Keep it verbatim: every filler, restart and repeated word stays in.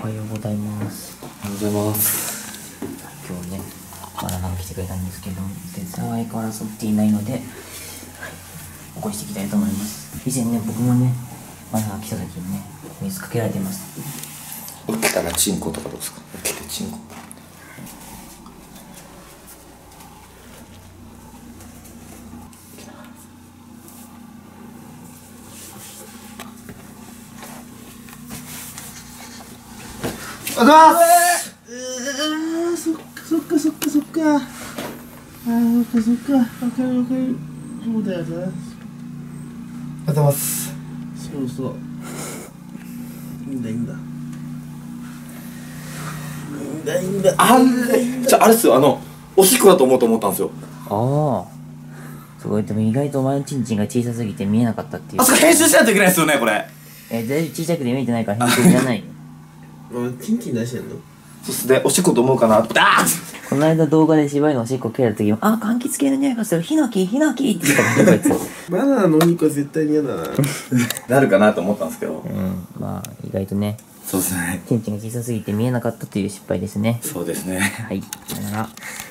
おはようございます。 おはようございます。 今日ね、バナナが来てくれたんですけど、全然相変わらず起きていないので、はい、起こしていきたいと思います。以前ね、僕もね、バナナが来た時にね、水かけられてます。 起きたらチンコとかどうですか？起きてチンコ。 あがーそっかそっかそっかそっかあーそっかそっかわかるわかるそうだよな。ありがとうございます。そうそういいんだいいんだいいんだいいんだあれじゃああれっすよ、あのおしっこだと思うと思ったんですよ。 ああ、すごい。でも意外とお前のチンチンが小さすぎて見えなかったっていう。 あそこ編集しないといけないですよね、これ。 え、だいぶ小さくて見えてないから編集いらないよ。 チンチン出してんの？ そうっすね、おしっこと思うかなって。あーこの間動画で柴犬のおしっこ蹴られた時も、あ、柑橘系の匂いがする、ヒノキ、ヒノキって言ったからこいつ。 バナナのお肉は絶対に嫌だな。 なるかなと思ったんですけど。 うん、まあ意外とね、 そうですね。 チンチンが小さすぎて見えなかったという失敗ですね。 そうですね。 はい、さよなら。